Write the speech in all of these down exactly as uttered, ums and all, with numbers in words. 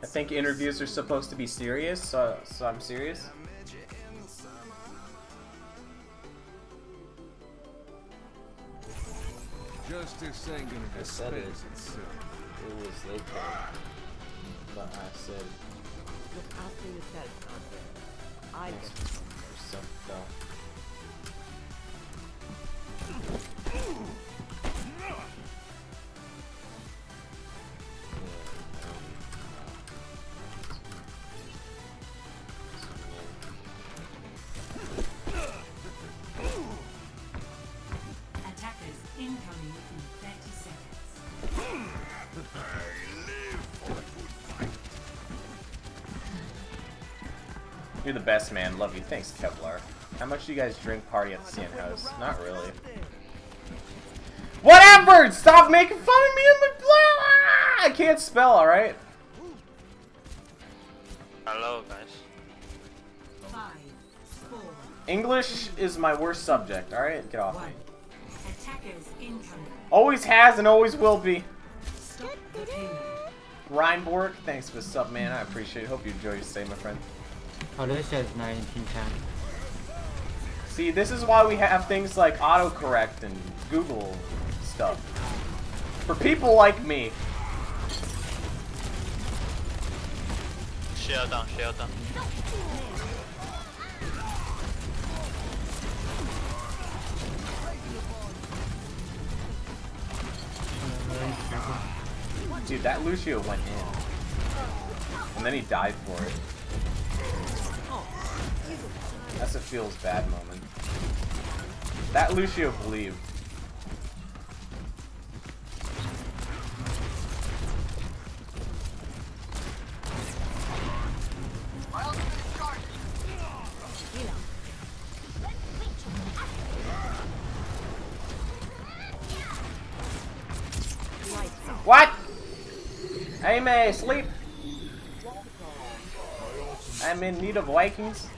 I think interviews are supposed to be serious, so so I'm serious. Justice ain't gonna I said it. It was they called, but I said. Look after yourself out there. I get it. So, no. Attackers incoming in thirty seconds. You're the best, man. Love you. Thanks, Kevlar. How much do you guys drink party at the C N house? Not really. Whatever! Stop making fun of me! I can't spell, alright? Hello, guys. Five, four, English is my worst subject, alright? Get off one. me. Attackers incoming. Always has and always will be. Stop the payload. Reinborg, thanks for the sub, man. I appreciate it. Hope you enjoy your stay, my friend. Alicia is nineteen ten. See, this is why we have things like autocorrect and Google stuff. For people like me. Shield down, shield down. Dude, that Lucio went in. And then he died for it. That's a feels bad moment. That Lucio believed. What? Hey, may I sleep? I'm in need of Vikings.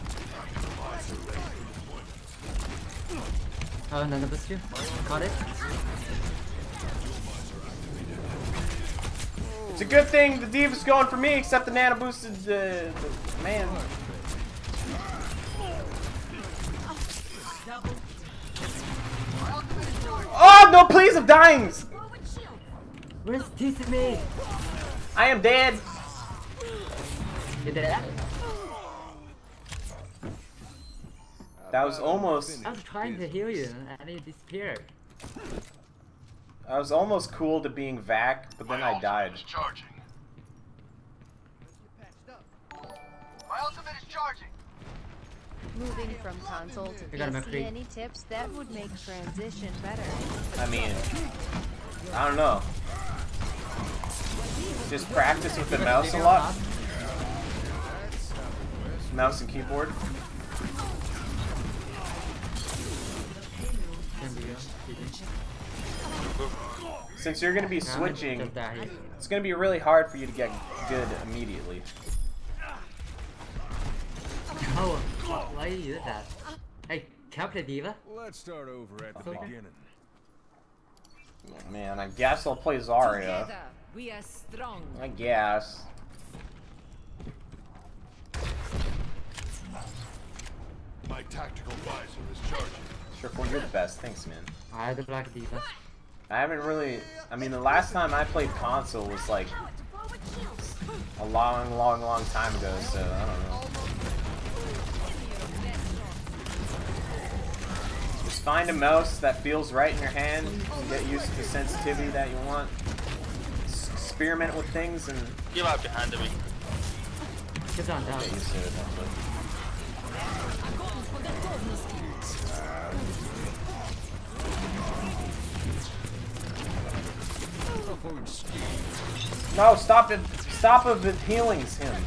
Oh, none of us do. Caught it. It's a good thing the Diva's going for me, except the nano boosted uh, the man. Oh no! Please, I'm dying. Where's teasing me? I am dead. You dead? That was almost. I was trying to heal you and you disappeared. I was almost cool to being Vac, but then I died. My ultimate is charging. Moving from console to I got a P C, McCree. any tips that would make transition better? I mean, I don't know. Just practice with the mouse a lot. Mouse and keyboard. Since you're gonna be switching, it's gonna be really hard for you to get good immediately. Oh, why do you do that? Hey, can I play Diva? Let's start over at the Okay. beginning. Oh, man, I guess I'll play Zarya. Together, we are strong. I guess. My tactical visor is charging. Surefour, you're the best. Thanks, man. I do like Diva. I haven't really. I mean, the last time I played console was like a long, long, long time ago. So I don't know. Just find a mouse that feels right in your hand. And get used to the sensitivity that you want. S experiment with things and Give up your hand to me. Get down, down. get used to it. Hopefully. No, stop it! Stop it with healings him.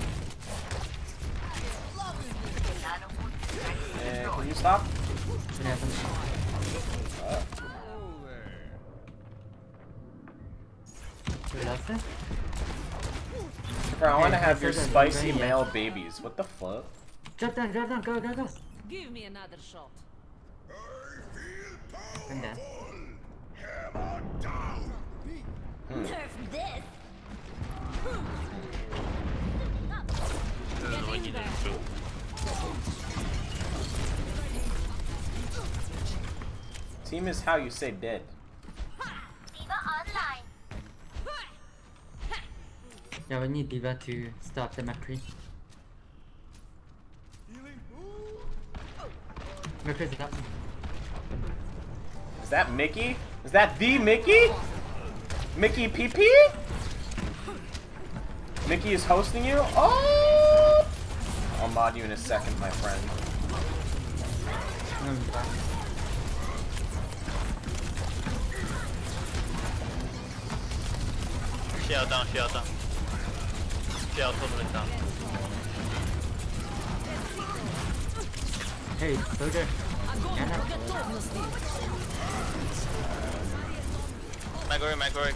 Uh, can you stop? What happened? Uh, Wait, that's it? I want to Hey, have I your said that spicy already, male yeah. babies. What the fuck? Drop down, drop down, go, go, go. Give me another shot. I'm dead. Hmm. Nerf this. That's true. Team is how you say dead. Yeah, we need Diva to stop the McCree. McCree's up. Is that Mickey? Is that the Mickey? Mickey P P? Mickey is hosting you? Oh! I'll mod you in a second, my friend. No, I'm back. Shield down, shield down. Shield totally down. Hey, soldier. Anna. McCree, McCree.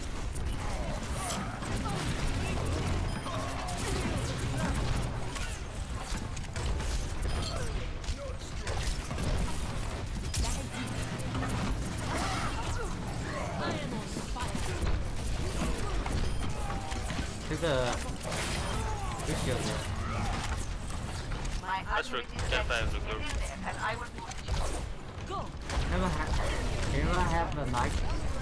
There's a good shield there. That's re Gen five recruit. Never have. Anyone have a mic?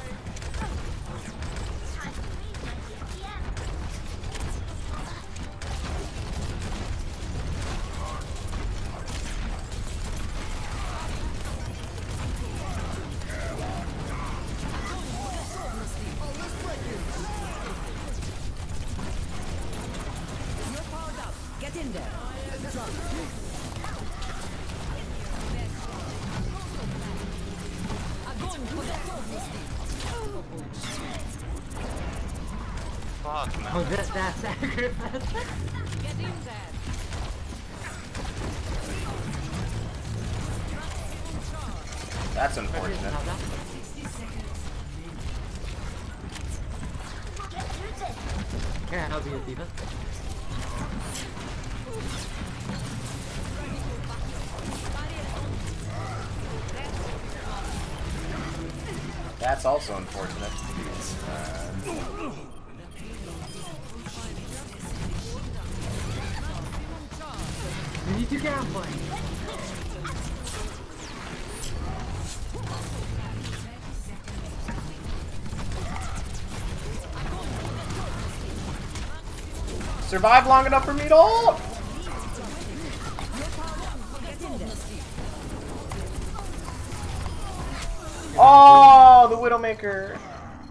Get in there. Fuck, man. Oh, that, that sacrifice. Get in there. That's unfortunate. Yeah, I'll be a Diva. That's also unfortunate. Uh, We need to get out one. survive long enough for me to ult! Oh, the Widowmaker!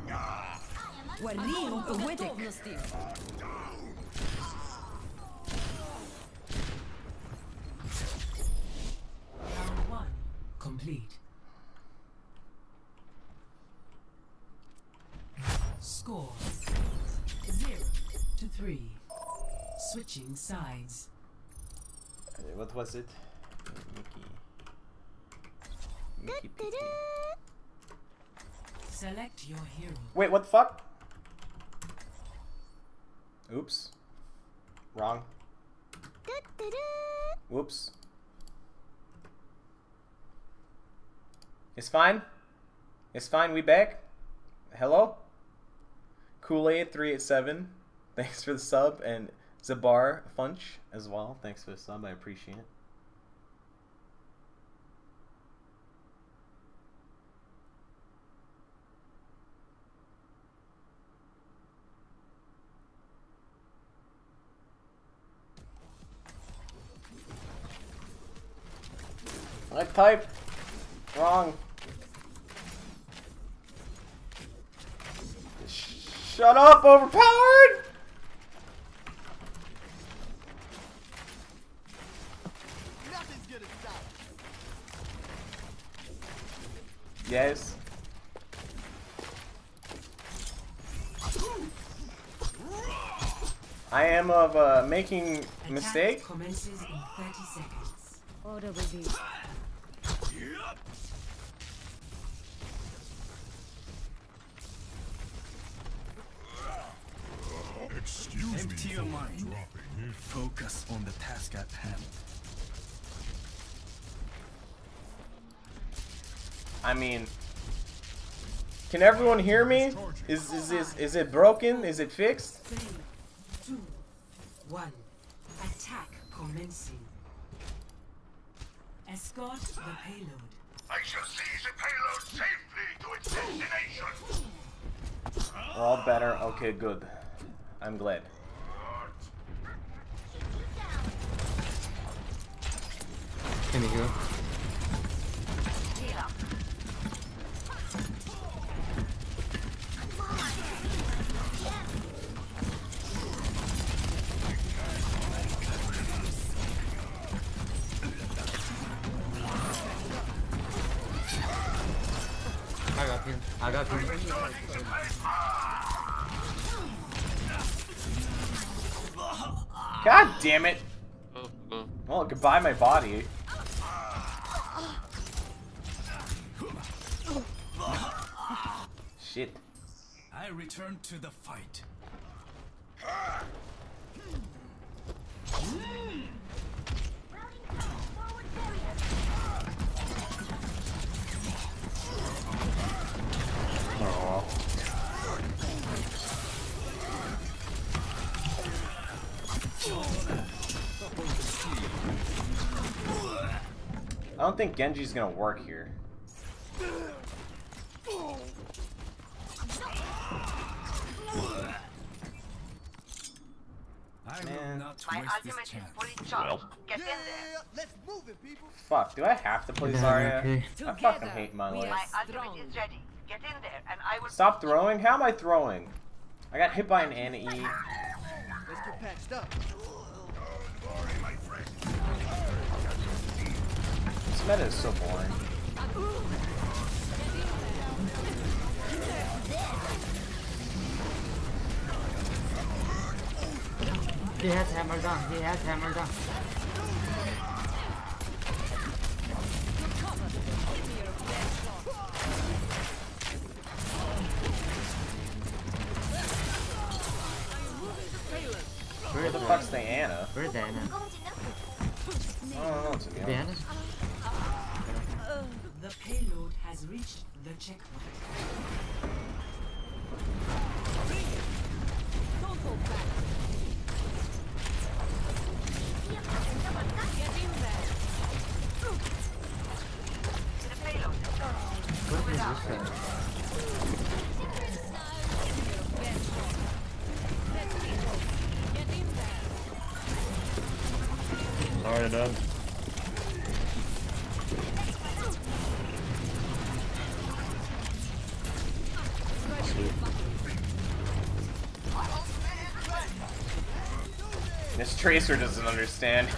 Round one complete. Score zero to three. Switching sides. What was it? Mickey. Mickey P T. Select your hero. Wait, what the fuck? Oops. Wrong. Whoops. It's fine. It's fine. We back. Hello? Kool-Aid three eight seven. Thanks for the sub. And Zabar Funch as well. Thanks for the sub. I appreciate it. I typed wrong. Shut up, overpowered! Nothing's gonna stop. Yes. I am of uh, making Attack mistake. commences in thirty seconds. Order review. Excuse Empty me your for mind. dropping. Focus on the task at hand. I mean, can everyone hear me? Is is is is it broken? Is it fixed? Three, two, one. Attack Commencing. Escort the payload. I shall seize the payload safely to its destination. We're all better. Okay, good. I'm glad. Can you go? I got him. I got him. God damn it! Go, go. Well, goodbye my body. Shit. I return to the fight. Oh. I don't think Genji's gonna work here. I Man. will not My waste this ultimate is chance. fully charged. Get in there. Yeah, let's move it, people. Fuck, do I have to play Yeah, Zarya? okay. I fucking hate my we life. are My ultimate strong. is ready. Get in there, and I will. Stop throwing? How am I throwing? I got hit by an Ana E. Let's get patched up. This meta is so boring. He has hammer down. He has hammer down. Where the fuck's the Ana? Where's the Ana? I don't know, to be The honest. Ana? The payload has reached the checkpoint. Don't hold back. Get in there. To the payload. What is this thing? Get in there. Sorry, done. This Tracer doesn't understand.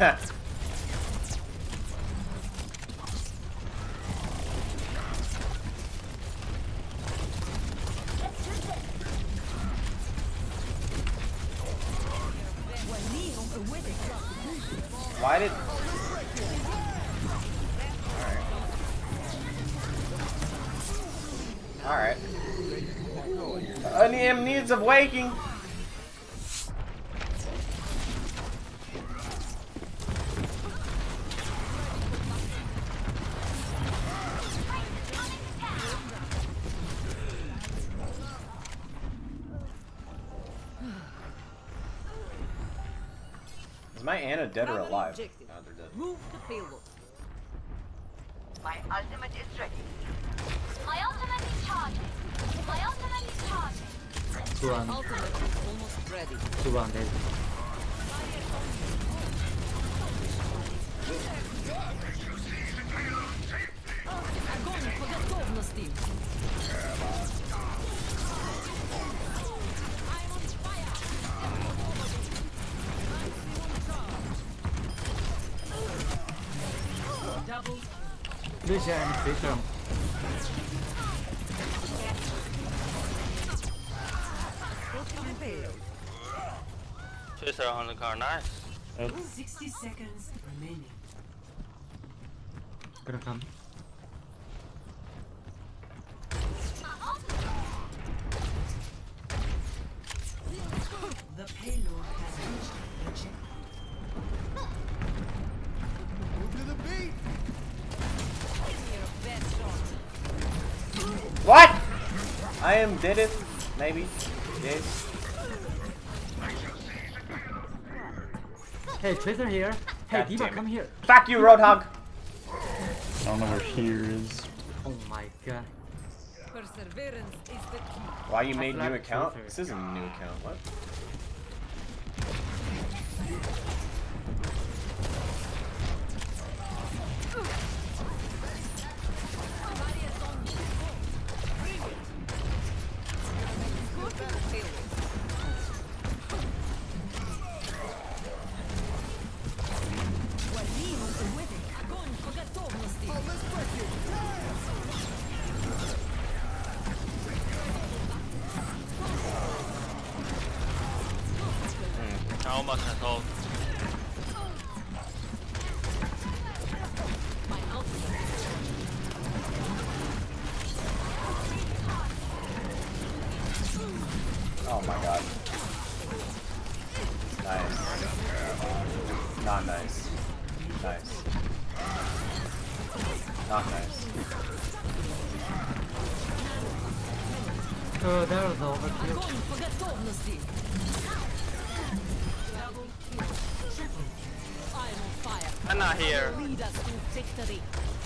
Why did... Alright. Alright. Onium needs of waking. Is my Ana dead or Primary alive? objective. No, they're dead. Move the payload. My ultimate is ready. My ultimate is charging. My ultimate is charging. Two on. Ultimate is almost ready. Two on there. Огонь по готовности. Double Fish and fish on. Tracer on the car, nice. sixty seconds remaining. Gonna come. The payload has reached the checkpoint. Move to the beat. Your best shot. What? I am did it? Maybe. Yes. Hey, Tracer here. Hey, God Diva, damn it. come here. Fuck you, Roadhog. I don't know where here is. Oh my god. Perseverance is the key. Why you made Half-Life new account? Tracer. This isn't a new account. What? How much at all? Oh my god. Nice. Not nice. Nice. Not nice. Oh, that was overkill. I'm not here. Lead us to victory.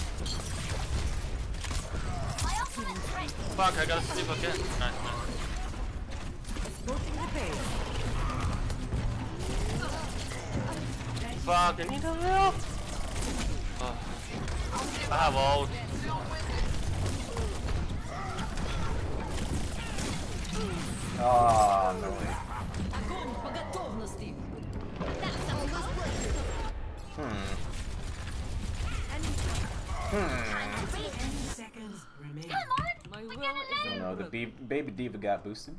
My ultimate's ready. Fuck, I gotta sleep again. Nice, nice. Voting the pay. Fuck, I need help. Oh. I have ult. Oh, no way. Огонь по готовности. Hmm. ten seconds remaining. My will is Oh no, the be baby diva got boosted.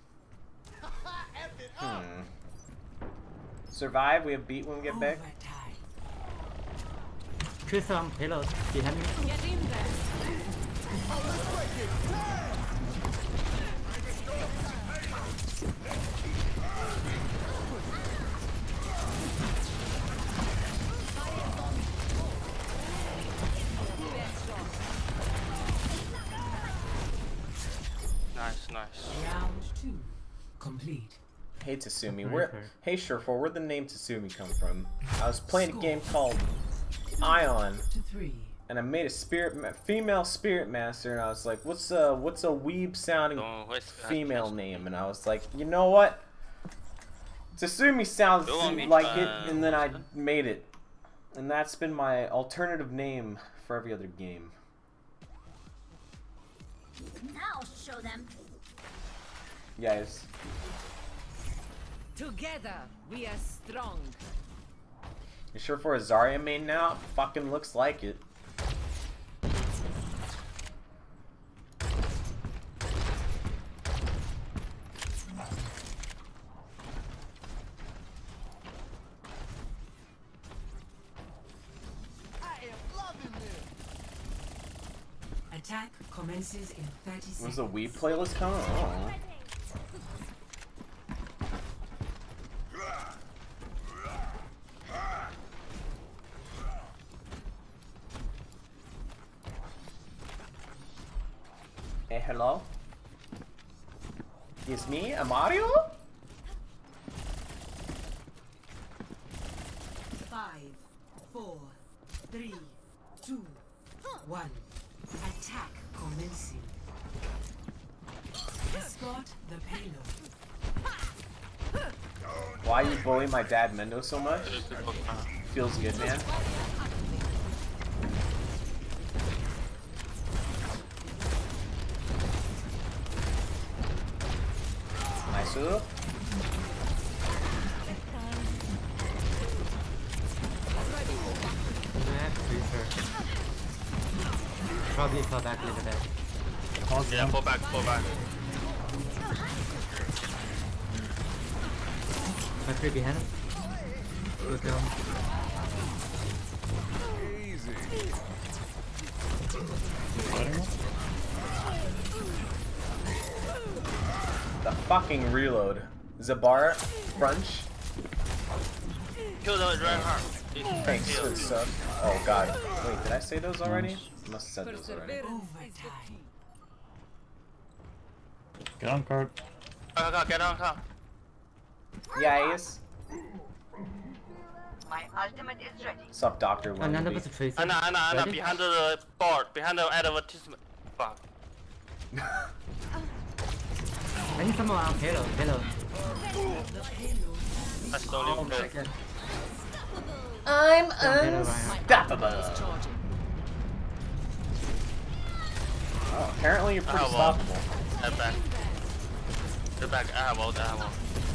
Hmm. Survive, we have beat when we get back. Overtime. Tracer on payload. Behind me. get in there. Nice, nice. Round two complete. Hey Tatsumi, Okay, where? okay. Hey Surefour, where'd the name Tatsumi come from? I was playing a game called Ion, To three. and I made a spirit, ma female spirit master, and I was like, what's a what's a weeb sounding Don't waste that. female name? And I was like, you know what? Tatsumi sounds Go on, me, like it, uh, and then I made it, and that's been my alternative name for every other game. Now show them. Guys, Together we are strong. you sure for a Zarya main now? Fucking looks like it. I am loving this. Attack commences in thirty seconds. Was the Weeb playlist coming? Oh. Hey, hello? It's me, a Mario? Five, four, three, two, one. Attack commencing. Escort the payload. Why you bully my dad Mendo so much? Feels good, man. Nice little. Probably fall back a little bit. Yeah, fall back, fall back. McCree behind him. Good go. The fucking reload. Zabar, Brunch. Kill those right hard. Thanks for the sub. Oh god. Wait, did I say those already? I must have said those already. Perseverance is the Overtime. key. Get on card. Go, go, go, get on top. Yeah, Ace. My ultimate is ready. What's up, Doctor Oh, none of Wendy? us are tracing. Anna, Anna, Anna, Ready? behind the board, behind the advertisement. Fuck. I need someone around payload. Payload. I stole Oh you. my god. I'm Payload right unstoppable. Oh, apparently you're pretty I have ult. stoppable. Head back. Head back. I have ult. I have ult.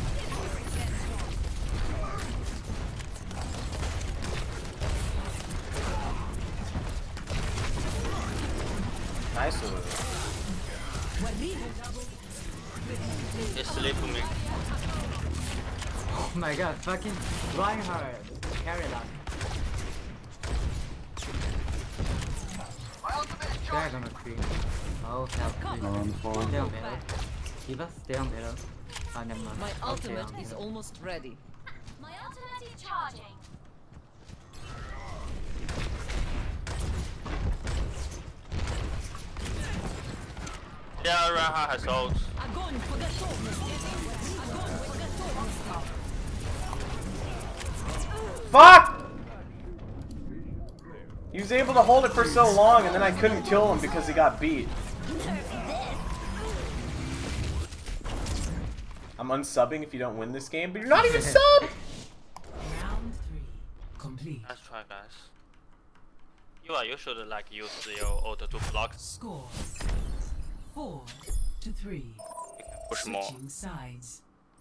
Nice. It's sleep for me. Oh my god, fucking Reinhardt. Carry that. Drag on McCree. Oh, help. No one forward. Stay on payload. Diva, stay on payload. Oh, never mind. My I'll stay ultimate on is payload. almost ready. My ultimate is charging. Yeah, Reinhardt has ult. Огонь по готовности. Огонь по готовности. Fuck! He was able to hold it for so long, and then I couldn't kill him because he got beat. I'm unsubbing if you don't win this game, but you're not even sub! Round three. Complete. Let's try, guys. You are. You should like use your ult to block. Score. Four to three. You can push more. Switching sides.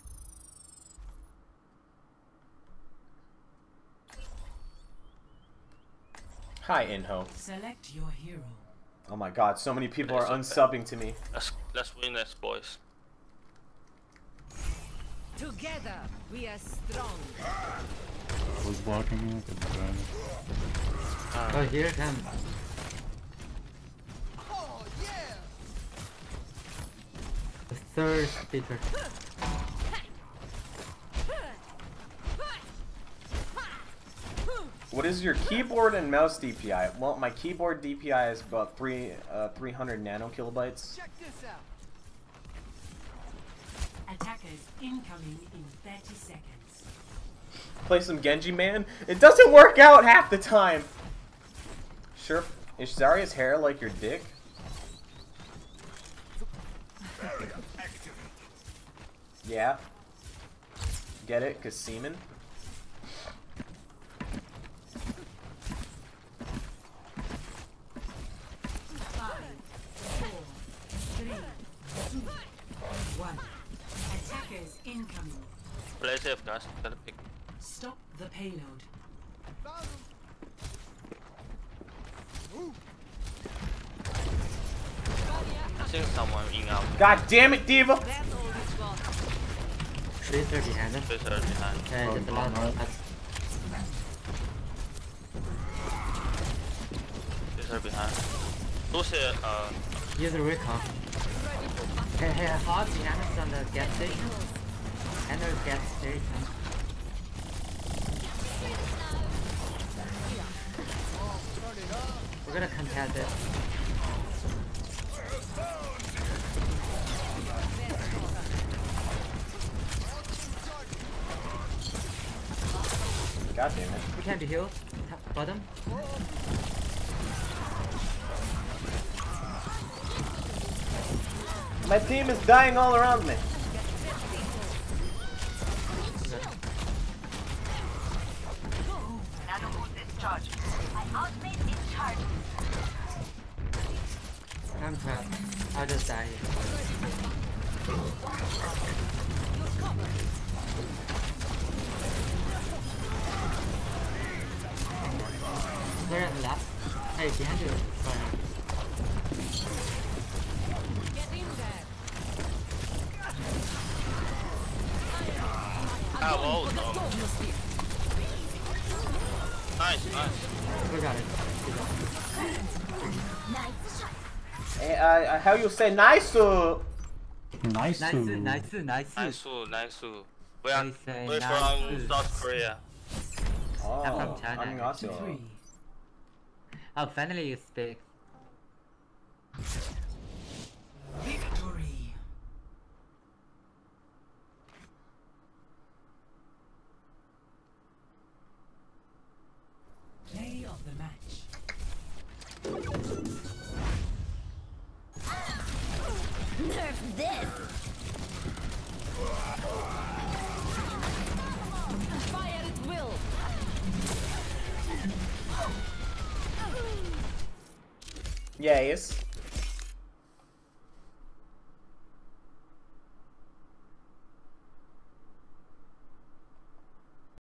Hi, Inho. Select your hero. Oh my god, so many people are It's okay. unsubbing to me. Let's let's win this, boys. Together we are strong. I was blocking me like a dragon. Oh, here it comes. Oh, yeah! The third speaker. What is your keyboard and mouse D P I? Well, my keyboard D P I is about three, uh, three hundred nano kilobytes. Check this out. Attackers incoming in thirty seconds. Play some Genji, man. It doesn't work out half the time. Sure, is Zarya's hair like your dick? Yeah. Get it? Cause semen. One. Attackers incoming. Play safe, guys. Gotta pick. Stop the payload. Found him. Move. I think someone in out. God damn it, Diva! That's all we've got. Tracer behind us. Tracer behind. Okay, just a lot of us. Tracer behind. Who's here? Uh, Use a recall. Hey, hey, hot behind us on the gas station. Enter the gas station. We're gonna contest it. God damn it. We can be healed. Top, bottom. My team is dying all around me. Nano boost is charged. My ultimate is charging. I'm trapped. I'll just die here. They're on the left. Hey, behind you. Sorry. Get in there. ah, whoa, no. Nice, nice. We got it. Hey, uh, how you say nice? Uh, Nice. Nice, to- nice, nice. Nice, nice. We are They say we're nice. from South Korea. oh, I'm from China. 안녕하세요. Three. Oh, finally you speak. Victory. this? Fire at will. Yeah, Ace.